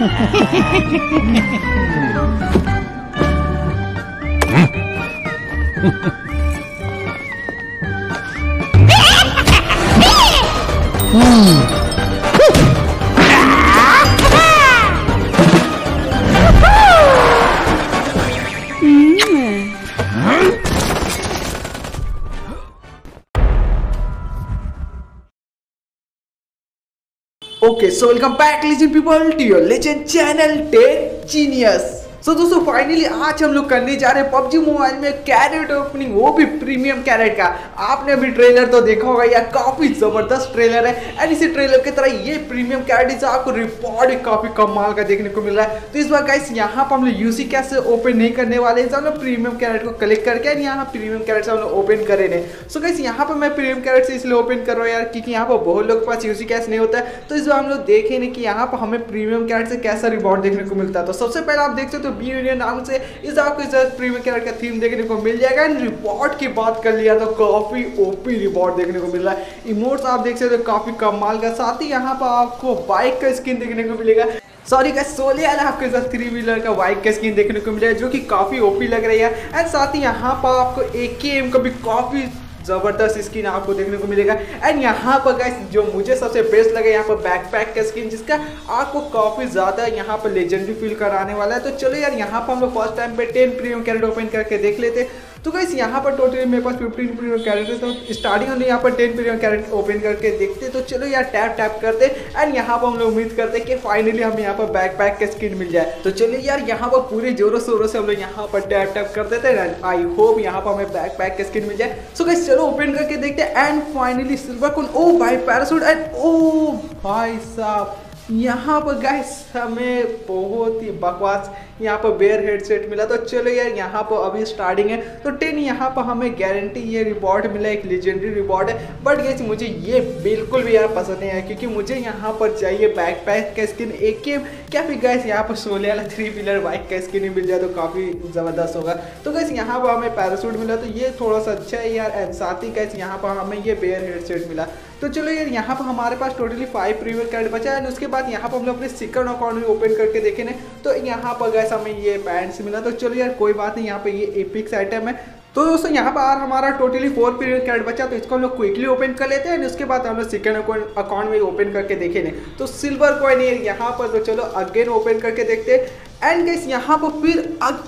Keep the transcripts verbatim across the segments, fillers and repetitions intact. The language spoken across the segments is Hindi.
Okay, so welcome back legend people to your legend channel Tech Genius। So so, दोस्तों फाइनली आज हम लोग करने जा रहे हैं पबजी मोबाइल में कैरेट ओपनिंग, वो भी प्रीमियम कैरेट का। आपने अभी ट्रेलर तो देखा होगा यार, काफी जबरदस्त ट्रेलर है। एंड इसी ट्रेलर की तरह ये प्रीमियम कैरेट आपको रिवॉर्ड काफी कमाल का देखने को मिल रहा है। तो इस बार गाइस यहाँ पर हम लोग यूसी कैसे ओपन नहीं करने वाले हैं, हम लोग प्रीमियम कैरेट को कलेक्ट करके एंड यहाँ प्रीमियम कैरेट से हम लोग ओपन करे नहीं। सो गाइस यहाँ पर मैं प्रीमियम कैरेट से इसलिए ओपन कर रहा हूँ यार, क्योंकि यहाँ पर बहुत लोग के पास यूसी कैश नहीं होता है। तो इस बार हम लोग देखें नहीं कि यहाँ पर हमें प्रीमियम कैरेट से कैसा रिवॉर्ड देखने को मिलता है। तो सबसे पहले आप देख सकते हो बी यूनियन नाम से इस आपको इस प्रीमियम कैरेट का थीम देखने को मिल जाएगा। एंड रिवॉर्ड की बात कर लिया तो काफी ओपी रिवॉर्ड देखने को मिल रहा है। इमोट्स आप देख सकते हो काफी कमाल का, साथ ही यहाँ पर आपको बाइक का स्किन देखने को मिलेगा। सॉरी का सोले वाला आपके साथ थ्री व्हीलर का बाइक का स्किन देखने को मिलेगा जो कि काफी ओपी लग रही है। एंड साथ ही यहाँ पर आपको ए के एम का भी काफी जबरदस्त स्किन आपको देखने को मिलेगा। एंड यहाँ पर गाइस जो मुझे सबसे बेस्ट लगा यहाँ पर बैकपैक का स्किन, जिसका आपको काफी ज्यादा यहाँ पर लेजेंडरी फील कराने वाला है। तो चलो यार यहाँ पर हम लोग फर्स्ट टाइम पे टेन प्रीमियम कैरेट ओपन करके देख लेते। तो गाइस यहाँ पर टोटली मेरे पास फिफ्टीन प्रीमियम कैरेट है, तो स्टार्टिंग में यहाँ पर टेन प्रीमियम कैरेट ओपन करके देखते। तो चलो यार टैप टैप करते एंड यहाँ पर हम लोग उम्मीद करते कि फाइनली हमें यहाँ पर बैकपैक का स्किन मिल जाए। तो चलिए यार यहाँ पर पूरे जोरों शोरों से हम लोग यहाँ पर टैप टैप कर देते हैं। आई होप यहाँ पर हमें बैकपैक का स्किन मिल जाए। सो गाइस चलो ओपन करके देखते हैं। एंड फाइनली सिल्वर कून, ओ भाई पैराशूट, एंड ओ भाई साहब यहाँ पर गाइस हमें बहुत ही बकवास यहाँ पर बेयर हेडसेट मिला। तो चलो यार यहाँ पर अभी स्टार्टिंग है तो टेन यहाँ पर हमें गारंटी ये रिवॉर्ड मिला, एक लेजेंडरी रिवॉर्ड है। बट गाइस मुझे ये बिल्कुल भी यार पसंद नहीं है, क्योंकि मुझे यहाँ पर चाहिए बैकपैक का स्किन एक के क्या फिर गाइस यहाँ पर सोले वाला थ्री व्हीलर बाइक का स्किन ही मिल जाए तो काफ़ी ज़बरदस्त होगा। तो गाइस यहाँ पर हमें पैराशूट मिला तो ये थोड़ा सा अच्छा है यार। एंड साथ ही गाइस यहाँ पर हमें ये बेयर हेडसेट मिला। तो चलो यार यहाँ पर हमारे पास टोटली फाइव प्रीमियम कैरेट बचा है। उसके बाद यहाँ पर हम लोग अपने सेकंड अकाउंट में ओपन करके देखे ना, तो यहाँ पर गैस हमें ये पैंट्स मिला। तो चलो यार कोई बात नहीं, यहाँ पे ये एपिक्स आइटम है। तो दोस्तों यहाँ पर हमारा टोटली फोर प्रीमियम कैरेट बचा, तो इसको हम लोग क्विकली ओपन कर लेते हैं। उसके बाद हम लोग सेकंड अकाउंट में ओपन करके देखे नहीं, तो सिल्वर कॉइन है यहाँ पर। तो चलो अगेन ओपन करके देखते हैं। एंड गैस यहाँ पर फिर अग...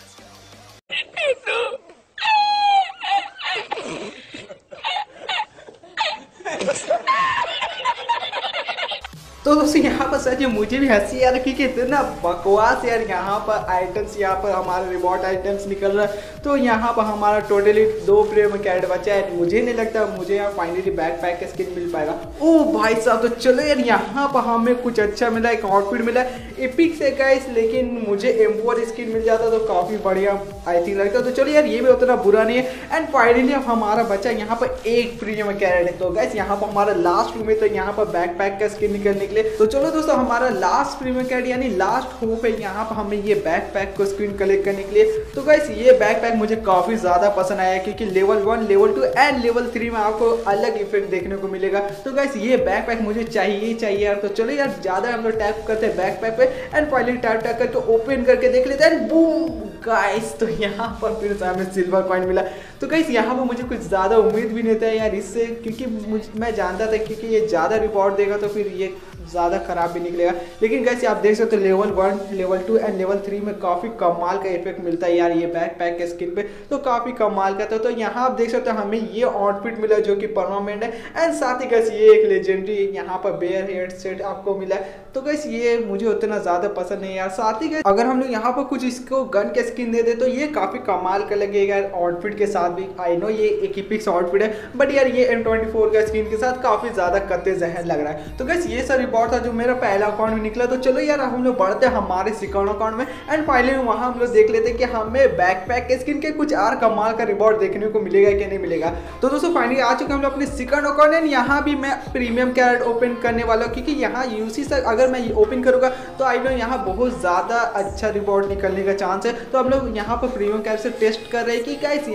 तो दोस्तों यहाँ पर सच में मुझे भी हंसी आ रही कि इतना बकवास यार यहाँ पर आइटम्स, यहाँ पर हमारा रिवॉर्ड आइटम्स निकल रहा है। तो यहाँ पर हमारा टोटली दो प्रीमियम कैरेट बचा है। मुझे नहीं लगता मुझे यहाँ फाइनली बैकपैक का स्किन मिल पाएगा। ओ भाई साहब, तो चलो यार यहाँ पर हमें कुछ अच्छा मिला, एक आउटफिट मिला एपिक से गाइस, लेकिन मुझे एम फोर स्किन मिल जाता तो काफ़ी बढ़िया आई थिंक लगता। तो चलो यार ये भी उतना बुरा नहीं है। एंड फाइनली अब हमारा बचा यहाँ पर एक प्रीमियम कैरेट है। तो गाइस यहाँ पर हमारा लास्ट रूम है, तो यहाँ पर बैकपैक का स्किन निकलने के लिए। तो चलो दोस्तों हमारा लास्ट प्रीमियम कैरेट यानी लास्ट होप है यहाँ पर हमें ये बैकपैक को स्क्रीन कलेक्ट करने के लिए। तो गाइस ये बैकपैक मुझे काफी ज्यादा पसंद आया, क्योंकि level one, level two and level three में आपको अलग इफेक्ट देखने को मिलेगा। तो गाइस ये बैकपैक मुझे चाहिए ही चाहिए यार। तो चलो यार ज्यादा हम लोग टैप करते हैं बैकपैक पे एंड फाइनली टैप टैप करके ओपन करके देख लेते हैं। बूम गाइस, तो यहाँ पर फिर से हमें सिल्वर कॉइन मिला। तो गाइस यहाँ पर मुझे कुछ ज़्यादा उम्मीद भी नहीं था यार इससे, क्योंकि मुझ मैं जानता था क्योंकि ये ज़्यादा रिवॉर्ड देगा तो फिर ये ज़्यादा खराब भी निकलेगा। लेकिन गाइस आप देख सकते हो level one, level two and level three में काफ़ी कमाल का इफेक्ट मिलता है यार ये बैकपैक के स्किन पे। तो काफ़ी कमाल का था। तो यहाँ आप देख सकते हो हमें ये आउटफिट मिला जो कि परमानेंट है। एंड साथ ही गाइस ये एक लेजेंडरी यहाँ पर बेयर हेडसेट आपको मिला है। तो गाइस ये मुझे उतना ज़्यादा पसंद नहीं यार। साथ ही गाइस अगर हम लोग यहाँ पर कुछ इसको गन के स्किन दे दे तो ये काफ़ी कमाल का लगेगा आउटफिट के साथ भी। आई नो ये एक एपिक आउटफिट है, बट यार ये एम ट्वेंटी फोर का स्किन के साथ काफ़ी ज़्यादा कत्ते जहर लग रहा है। तो गाइस ये सारी रिवॉर्ड था जो मेरा पहला अकाउंट में निकला। तो चलो यार हम लोग बढ़ते हैं हमारे सेकंड अकाउंट में एंड फाइनली वहाँ हम लोग देख लेते हैं कि हमें बैकपैक के स्किन के कुछ और कमाल का रिवॉर्ड देखने को मिलेगा कि नहीं मिलेगा। तो दोस्तों फाइनली आ चुके हम लोग अपने सेकंड अकाउंट एंड यहाँ भी मैं प्रीमियम कैरेट ओपन करने वाला हूँ, क्योंकि यहाँ यूसी से अगर मैं ओपन करूँगा तो आई नो यहाँ बहुत ज़्यादा अच्छा रिवॉर्ड निकलने का चांस है। तो हम लोग यहाँ पर प्रीमियम कैरेट से टेस्ट कर रहे हैं कि गाइस यहाँ कैसे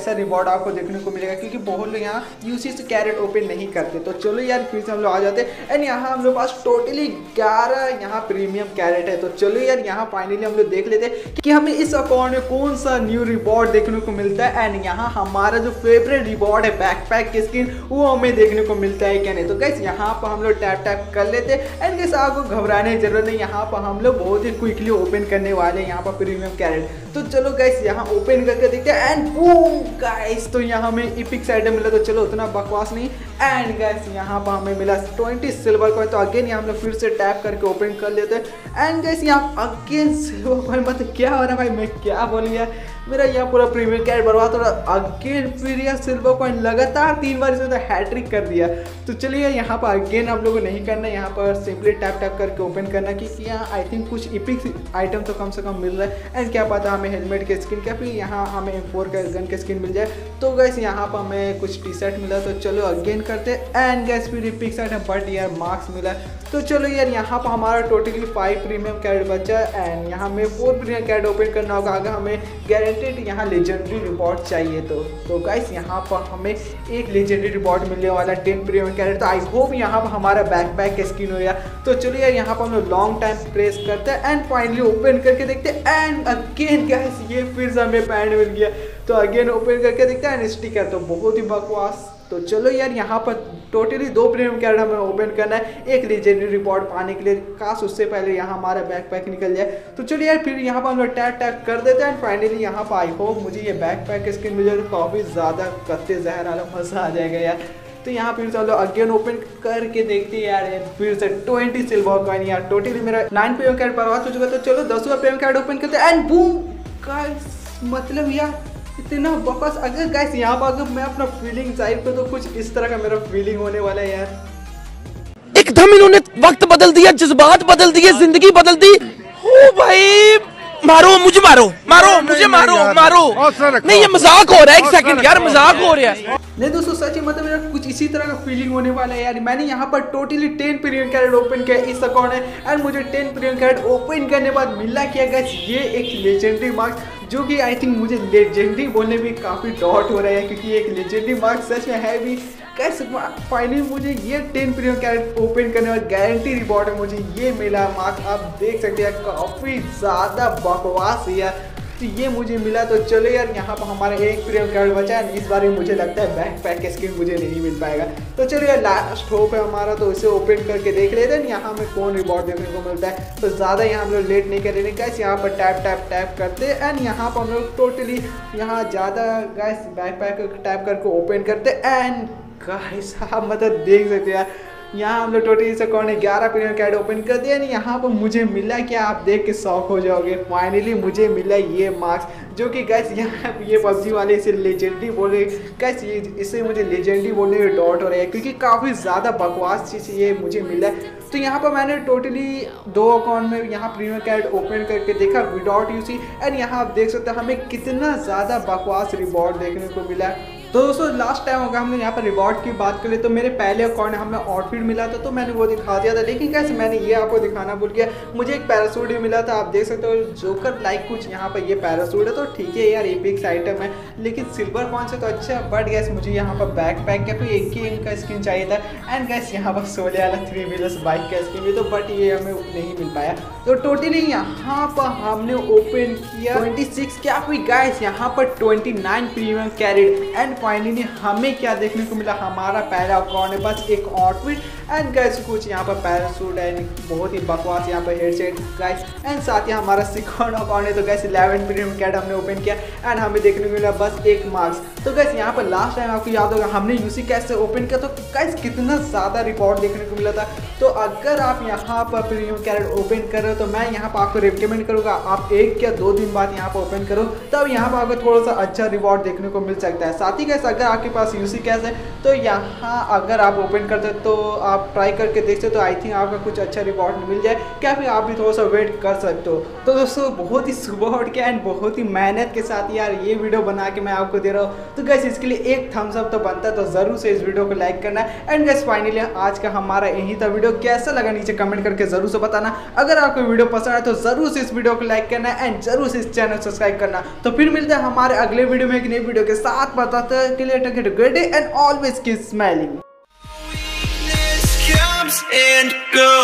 कैसा रिवॉर्ड आपको देखने को मिलेगा, क्योंकि बहुत लोग यहाँ यूसी से कैरेट ओपन नहीं करते। तो चलो यार फिर से हम लोग आ जाते हैं एंड यहाँ हम लोग पास टोटली ग्यारह यहाँ प्रीमियम कैरेट है। तो चलो यार यहाँ फाइनली हम लोग देख लेते हैं कि हमें इस अकाउंट में कौन सा न्यू रिवॉर्ड देखने को मिलता है एंड यहाँ हमारा जो फेवरेट रिवॉर्ड है बैकपैक की स्किन वो हमें देखने को मिलता है क्या नहीं। तो गाइस यहाँ पर हम लोग टैप टैप कर लेते हैं एंड गाइस आपको घबराने की जरूरत नहीं, यहाँ पर हम लोग बहुत ही क्विकली ओपन करने वाले हैं यहाँ पर प्रीमियम कैरेट। तो चलो गाइस यहाँ ओपन करके देखते हैं एंड बूम गाइस, तो यहाँ हमें इपिक आइटम मिला। तो चलो उतना बकवास नहीं एंड गाइस यहाँ पर हमें मिला ट्वेंटी सिल्वर कॉइन। तो अगेन यहाँ हम लोग फिर से टैप करके ओपन कर लेते हैं एंड गाइस यहाँ अगेन सिल्वर कॉइन। मतलब क्या हो रहा है भाई, मैं क्या बोलूँ यार, मेरा यहाँ पूरा प्रीमियम कैरेट बर्बाद हो रहा। अगेन फिर यार सिल्वर कॉइन लगातार तीन बार इसमें तो हैट्रिक कर दिया। तो चलिए यहाँ पर अगेन हम लोग को नहीं करना, यहाँ पर सिंपली टैप टैप करके ओपन करना कि यहाँ आई थिंक कुछ इपिक आइटम तो कम से कम मिल रहा है एंड क्या पता हमें हेलमेट के स्किन क्या फिर यहाँ हमें एम फोर का गन के स्किन मिल जाए। तो गैस यहाँ पर हमें कुछ टी शर्ट मिला। तो चलो अगेन करते एंड गैस फिर इपिक साइड है बट यार मार्क्स मिला। तो चलो यार यहाँ पर हमारा टोटली फाइव प्रीमियम कैरेट बचा एंड यहाँ हमें फोर प्रीमियम कैरेट ओपन करना होगा अगर हमें गारंटेड यहाँ लेजेंडरी रिवॉर्ड चाहिए। तो तो गाइस यहाँ पर हमें एक लेजेंडरी रिवॉर्ड मिलने वाला टेन प्रीमियम कैरेट। तो आई होप यहाँ पर हमारा बैकपैक का स्किन हो गया। तो चलिए यार यहाँ पर हम लोग लॉन्ग टाइम प्रेस करते हैं एंड फाइनली ओपन करके देखते हैं एंड अगेन गाइस ये फिर से हमें पैंट मिल गया। तो अगेन ओपन करके देखते हैं एंड स्टिकर तो बहुत ही बकवास। तो चलो यार यहाँ पर टोटली दो प्रीमियम कैरेट हमें ओपन करना है एक लेजेंडरी रिवॉर्ड पाने के लिए, काश उससे पहले यहाँ हमारा बैकपैक निकल जाए। तो चलिए यार फिर यहाँ पर हम लोग टैप टैप कर देते हैं एंड फाइनली यहाँ पर आई होप मुझे ये बैकपैक स्किन मिल जाए तो काफ़ी ज़्यादा कत्ते जहर वाला मज़ा आ जाएगा यार। तो यहाँ फिर चलो अगेन ओपन करके देखते हैं यार फिर से ट्वेंटी सिल्वर कॉइन। यार टोटली मेरा नाइन प्रीमियम कैरेट बर्बाद हो चुका। तो चलो दसवां प्रीमियम कैरेट ओपन करते हैं एंड बूम गाइस, मतलब यार इतना बकवास। अगर गाइस यहाँ पर अगर मैं अपना फीलिंग चाहिए तो, तो कुछ इस तरह का मेरा फीलिंग होने वाला है यार। एकदम इन्होंने वक्त बदल दिया, जज्बात बदल दिए, जिंदगी बदल दी। ओ भाई मारो मुझे, मारो मारो नहीं, मुझे नहीं, मारो नहीं, मारो नहीं, ये मजाक हो रहा है। एक सेकंड यार, मजाक हो रहा है। नहीं दोस्तों सच में मतलब मेरा कुछ इसी तरह का फीलिंग होने वाला है यार। मैंने यहाँ पर totally ten premium crate open किया इस अकाउंट है एंड मुझे टेन प्रीमियम कैरेट ओपन करने के बाद मिला क्या गाइस ये एक लेजेंडरी मार्क्स, जो कि आई थिंक मुझे लेजेंडरी बोलने में काफ़ी डाउट हो रहा है क्योंकि एक लेजेंडरी मार्क्स सच में है भी। कैसे फाइनली मुझे ये टेन प्रीमियम कैरेट ओपन करने वाला गारंटी रिवॉर्ड है मुझे ये मिला मार्क्स। आप देख सकते हैं काफ़ी ज़्यादा बकवास है यार। तो ये मुझे मिला। तो चलो यार यहाँ पर हमारा एक प्रीमियम कैरेट बचा है, इस बार मुझे लगता है बैकपैक स्किन मुझे नहीं मिल पाएगा। तो चलो यार लास्ट होप है हमारा, तो इसे ओपन करके देख लेते हैं यहाँ हमें कौन रिवॉर्ड देखने को मिलता है। तो ज़्यादा यहाँ हम लोग लेट नहीं कर रहे गाइस, यहाँ पर टैप टैप टैप करते हैं एंड यहाँ पर हम लोग टोटली यहाँ ज़्यादा गाइस बैकपैक टैप करके ओपन करते एंड गाइस आप मतलब देख सकते हैं यार यहाँ हम लोग टोटली से कौन ग्यारह प्रीमियम कैरेट ओपन कर दिया। नहीं यहाँ पर मुझे मिला क्या, आप देख के शॉक हो जाओगे। फाइनली मुझे मिला ये मार्क्स, जो कि गैस यहाँ ये पबजी वाले इसे लेजेंडरी बोल रहे गैस, ये इसे मुझे लेजेंडरी बोलने में डॉट हो रहा है क्योंकि काफ़ी ज़्यादा बकवास चीज़ ये मुझे मिला है। तो यहाँ पर मैंने टोटली दो अकाउंट में यहाँ प्रीमियम कैरेट ओपन करके देखा विदाउट यूसी एंड यहाँ आप देख सकते हैं हमें कितना ज़्यादा बकवास रिवॉर्ड देखने को मिला है। तो दोस्तों लास्ट टाइम अगर हमने यहाँ पर रिवॉर्ड की बात करें तो मेरे पहले अकाउंट हमें आउटफिट मिला था तो मैंने वो दिखा दिया था, लेकिन कैसे मैंने ये आपको दिखाना भूल गया। मुझे एक पैरासूट भी मिला था, आप देख सकते हो जोकर लाइक कुछ यहाँ पर ये पैरासूट है। तो ठीक है यार एपिक्स आइटम है, लेकिन सिल्वर कौन से तो अच्छा, बट गैस मुझे यहाँ पर बैक पैक का कोई एक ही इनका स्किन चाहिए था एंड गैस यहाँ पर सोले वाला थ्री व्हीलर्स बाइक का स्किन भी, तो बट ये हमें नहीं मिल पाया। तो टोटली यहाँ पर हमने ओपन किया ट्वेंटी सिक्स क्या कोई गैस यहाँ पर twenty nine premium crate and finally हमें क्या देखने को मिला, हमारा पहला अकाउंट है बस एक आउटफिट एंड गैस कुछ यहाँ पर पैरासूट है, बहुत ही बकवास यहाँ पर हेडसेट गाइस एंड साथ ही हमारा सेकंड अकाउंट है। तो गैस इलेवन प्रीमियम कैरेट हमने ओपन किया एंड हमें देखने को मिला बस एक मार्क्स। तो गैस यहाँ पर लास्ट टाइम आपको याद होगा हमने यूसी कैश से ओपन किया तो गैस कितना ज़्यादा रिवॉर्ड देखने को मिला था। तो अगर आप यहाँ पर प्रीमियम कैरेट ओपन कर रहे हो तो मैं यहाँ पर आपको रिकमेंड करूँगा आप एक या दो दिन बाद यहाँ पर ओपन करो, तब यहाँ पर आपको थोड़ा सा अच्छा रिवॉर्ड देखने को मिल सकता है। साथ ही गैस अगर आपके पास यूसी कैश है तो यहाँ अगर आप ओपन करते हो तो आप ट्राई करके देखते हो तो आई थिंक आपका कुछ अच्छा रिवॉर्ड मिल जाए, क्या फिर आप भी थोड़ा सा वेट कर सकते हो। तो दोस्तों बहुत ही सुबह उठ के एंड बहुत ही मेहनत के साथ यार ये वीडियो बना के मैं आपको दे रहा हूँ, तो गैस इसके लिए एक थम्स अप तो बनता है, तो जरूर से इस वीडियो को लाइक करना है। एंड गैस फाइनली आज का हमारा यही था वीडियो, कैसा लगा नीचे कमेंट करके जरूर से बताना। अगर आपको वीडियो पसंद आए तो जरूर से इस वीडियो को लाइक करना एंड जरूर से इस चैनल सब्सक्राइब करना। तो फिर मिलते हैं हमारे अगले वीडियो में एक नई वीडियो के साथ, बताते हैं के लिए take it good day and always keep smiling. And go.